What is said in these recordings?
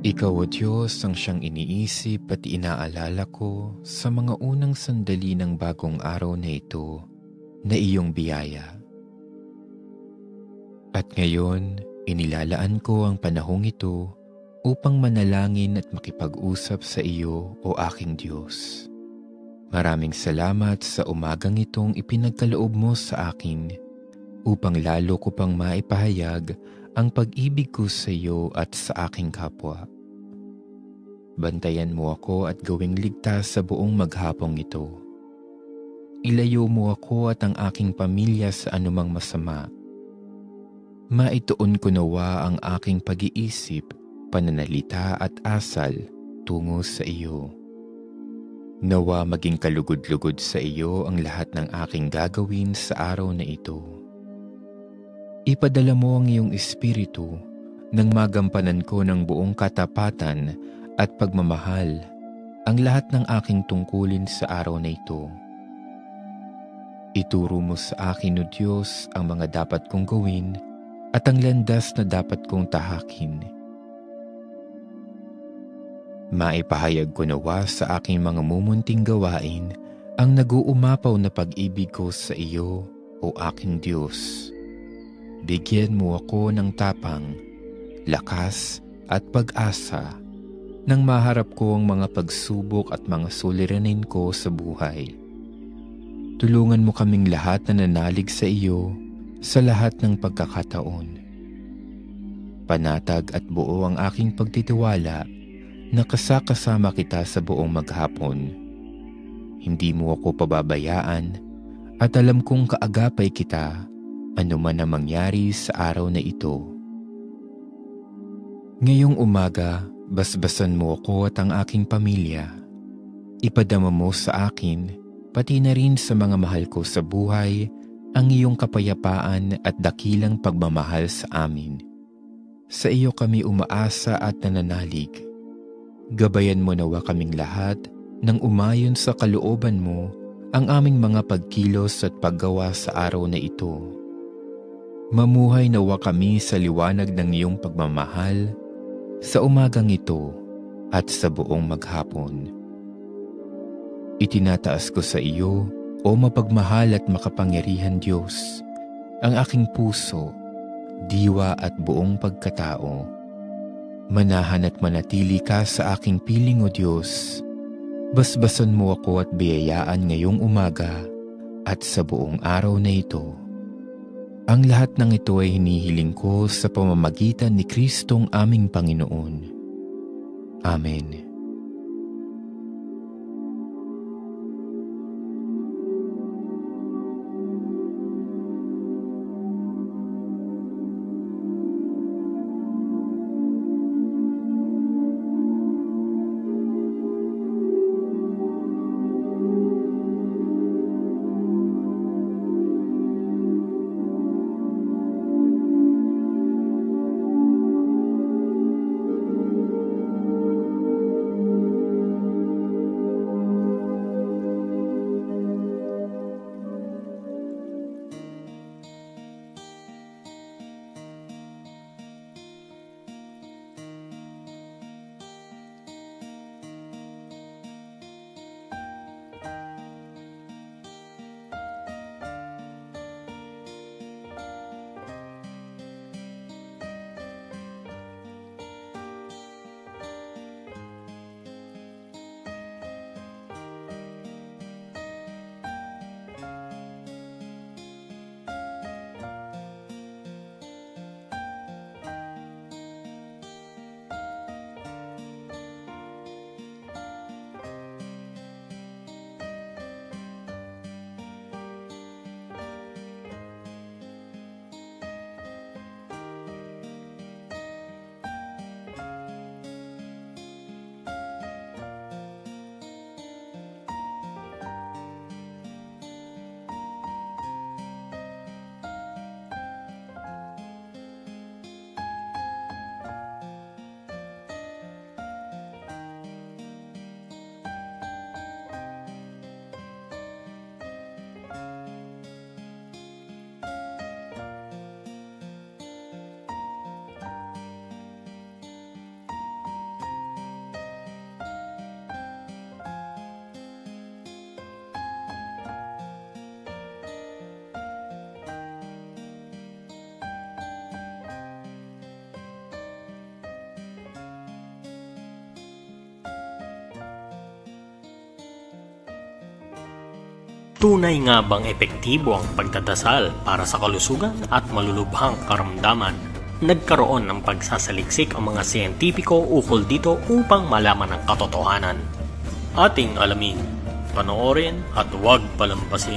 Ikaw, O Diyos, ang siyang iniisip at inaalala ko sa mga unang sandali ng bagong araw na ito na iyong biyaya. At ngayon, inilalaan ko ang panahong ito upang manalangin at makipag-usap sa iyo, O aking Diyos. Maraming salamat sa umagang itong ipinagkaloob mo sa akin upang lalo ko pang maipahayag ang pag-ibig ko sa iyo at sa aking kapwa. Bantayan mo ako at gawing ligtas sa buong maghapong ito. Ilayo mo ako at ang aking pamilya sa anumang masama. Maituon ko nawa ang aking pag-iisip, pananalita at asal tungo sa iyo. Nawa maging kalugod-lugod sa iyo ang lahat ng aking gagawin sa araw na ito. Ipadala mo ang iyong espiritu nang magampanan ko ng buong katapatan at pagmamahal ang lahat ng aking tungkulin sa araw na ito. Ituro mo sa akin, O Diyos, ang mga dapat kong gawin at ang landas na dapat kong tahakin. Maipahayag ko nawa sa aking mga mumunting gawain ang nag-uumapaw na pag-ibig ko sa iyo, O aking Diyos. Bigyan mo ako ng tapang, lakas at pag-asa nang maharap ko ang mga pagsubok at mga suliranin ko sa buhay. Tulungan mo kaming lahat na nanalig sa iyo sa lahat ng pagkakataon. Panatag at buo ang aking pagtitiwala na kasama kita sa buong maghapon. Hindi mo ako pababayaan at alam kong kaagapay kita anuman ang mangyari sa araw na ito. Ngayong umaga, basbasan mo ako at ang aking pamilya. Ipadama mo sa akin, pati na rin sa mga mahal ko sa buhay, ang iyong kapayapaan at dakilang pagmamahal sa amin. Sa iyo kami umaasa at nananalig. Gabayan mo nawa kaming lahat nang umayon sa kalooban mo ang aming mga pagkilos at paggawa sa araw na ito. Mamuhay nawa kami sa liwanag ng iyong pagmamahal sa umagang ito at sa buong maghapon. Itinataas ko sa iyo, O mapagmahal at makapangyarihan Diyos, ang aking puso, diwa at buong pagkatao. Manahan at manatili ka sa aking piling, O Diyos. Basbasan mo ako at biyayaan ngayong umaga at sa buong araw na ito. Ang lahat ng ito ay hinihiling ko sa pamamagitan ni Kristong aming Panginoon. Amen. Tunay nga bang epektibo ang pagdadasal para sa kalusugan at malulubhang karamdaman? Nagkaroon ng pagsasaliksik ang mga siyentipiko ukol dito upang malaman ang katotohanan. Ating alamin, panoorin at huwag palampasin.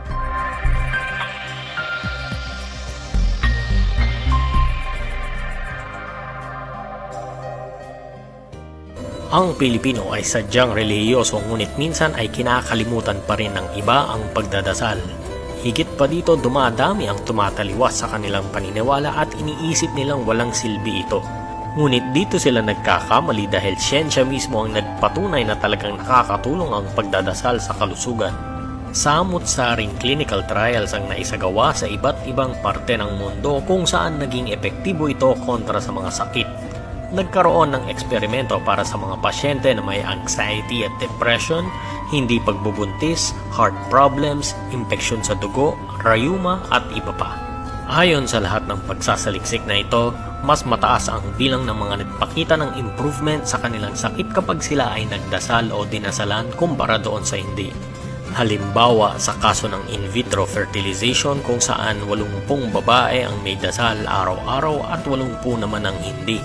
Ang Pilipino ay sadyang relihiyoso ngunit minsan ay kinakalimutan pa rin ng iba ang pagdadasal. Higit pa dito, dumadami ang tumataliwas sa kanilang paniniwala at iniisip nilang walang silbi ito. Ngunit dito sila nagkakamali dahil siyensya mismo ang nagpatunay na talagang nakakatulong ang pagdadasal sa kalusugan. Samut-saring clinical trials ang naisagawa sa iba't ibang parte ng mundo kung saan naging epektibo ito kontra sa mga sakit. Nagkaroon ng eksperimento para sa mga pasyente na may anxiety at depression, hindi pagbubuntis, heart problems, impeksyon sa dugo, rayuma at iba pa. Ayon sa lahat ng pagsasaliksik na ito, mas mataas ang bilang ng mga nagpakita ng improvement sa kanilang sakit kapag sila ay nagdasal o dinasalan kumpara doon sa hindi. Halimbawa sa kaso ng in vitro fertilization kung saan 80 babae ang may dasal araw-araw at 80 naman ang hindi.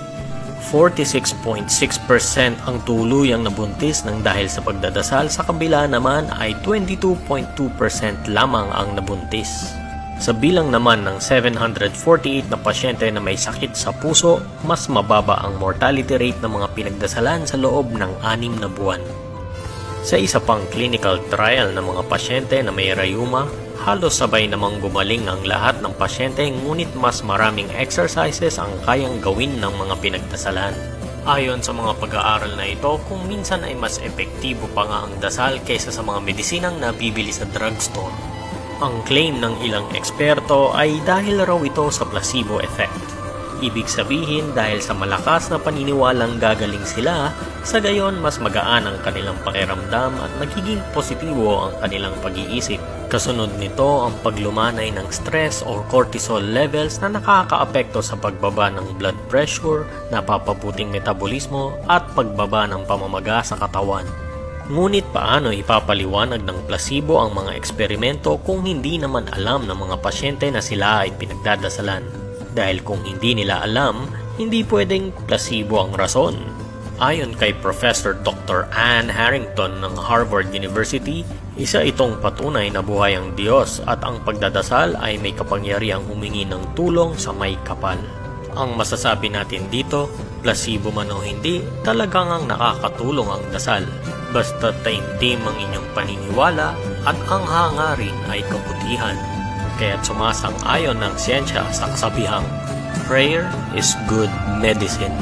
46.6% ang tuluyang nabuntis ng dahil sa pagdadasal, sa kabila naman ay 22.2% lamang ang nabuntis. Sa bilang naman ng 748 na pasyente na may sakit sa puso, mas mababa ang mortality rate ng mga pinagdasalan sa loob ng 6 na buwan. Sa isa pang clinical trial ng mga pasyente na may rayuma, halos sabay namang gumaling ang lahat ng pasyente ngunit mas maraming exercises ang kayang gawin ng mga pinagdasalan. Ayon sa mga pag-aaral na ito, kung minsan ay mas epektibo pa nga ang dasal kaysa sa mga medisinang nabibili sa drugstore. Ang claim ng ilang eksperto ay dahil raw ito sa placebo effect. Ibig sabihin dahil sa malakas na paniniwalang gagaling sila, sa gayon mas magaan ang kanilang pakiramdam at magiging positibo ang kanilang pag-iisip. Kasunod nito ang paglumanay ng stress or cortisol levels na nakakaapekto sa pagbaba ng blood pressure, napapabuting metabolismo at pagbaba ng pamamaga sa katawan. Ngunit paano ipapaliwanag ng placebo ang mga eksperimento kung hindi naman alam ng mga pasyente na sila ay pinagdadasalan? Dahil kung hindi nila alam, hindi pwedeng placebo ang rason. Ayon kay Professor Dr. Anne Harrington ng Harvard University, isa itong patunay na buhay ang Diyos at ang pagdadasal ay may kapangyarihang humingi ng tulong sa may kapal. Ang masasabi natin dito, placebo man o hindi, talagang ang nakakatulong ang dasal. Basta taimtim ang inyong paniniwala at ang hangarin ay kabutihan. Kaya't sumasang-ayon ng siyensya sa kasabihang, prayer is good medicine.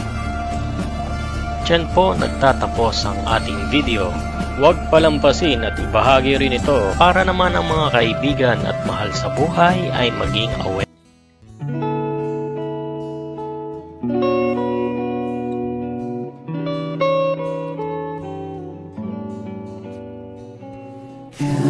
Diyan po nagtatapos ang ating video. Huwag palampasin at ibahagi rin ito para naman ang mga kaibigan at mahal sa buhay ay maging aware.